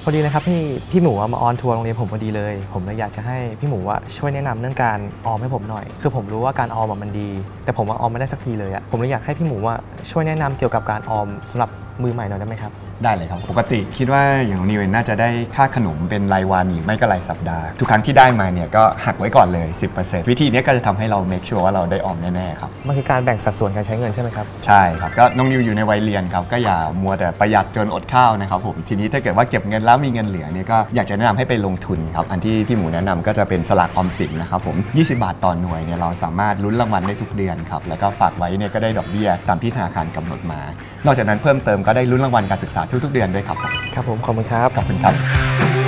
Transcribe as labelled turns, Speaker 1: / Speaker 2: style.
Speaker 1: พอดีนะครับพี่หมูมาออนทัวร์โรงเรียนผมพอดีเลยผมเลยอยากจะให้พี่หมูช่วยแนะนำเรื่องการออมให้ผมหน่อยคือผมรู้ว่าการออมมันดีแต่ผมออมไม่ได้สักทีเลยผมเลยอยากให้พี่หมูช่วยแนะนำเกี่ยวกับการออมสำหรับมือใหม่หน่อยได้ไหมครับ
Speaker 2: ได้เลยครับปกติคิดว่าอย่างนิวน่าจะได้ค่าขนมเป็นรายวันหรือไม่ก็รายสัปดาห์ทุกครั้งที่ได้มาเนี่ยก็หักไว้ก่อนเลย 10% วิธีนี้ก็จะทำให้เราเมคชัวร์ว่าเราได้ออมแน่ๆครับ
Speaker 1: มันคือการแบ่งสัดส่วนการใช้เงินใช่ไหมครับ
Speaker 2: ใช่ครับก็น้องนิวอยู่ในวัยเรียนครับก็อย่ามัวแต่ประหยัดจนอดข้าวนะครับผมทีนี้ถ้าเกิดว่าเก็บเงินแล้วมีเงินเหลือเนี่ยก็อยากจะแนะนำให้ไปลงทุนครับอันที่พี่หมูแนะนำก็จะเป็นสลากออมสินนะครับผม20 บาทต่อหน่วยเนี่ยเราสามารถลุ้นรางวัลได้ทุกเดือนครับแล้วก็ฝากไว้เนี่ยก็ได้ดอกเบี้ยตามที่ธนาคารกำหนดมานอกจากนั้นเพิ่มเติมก็ได้ลุ้นรางวัลการศึกษาทุกๆเดือนด้วยครับ
Speaker 1: ครับผมขอบคุณครับ
Speaker 2: ขอบคุณครับ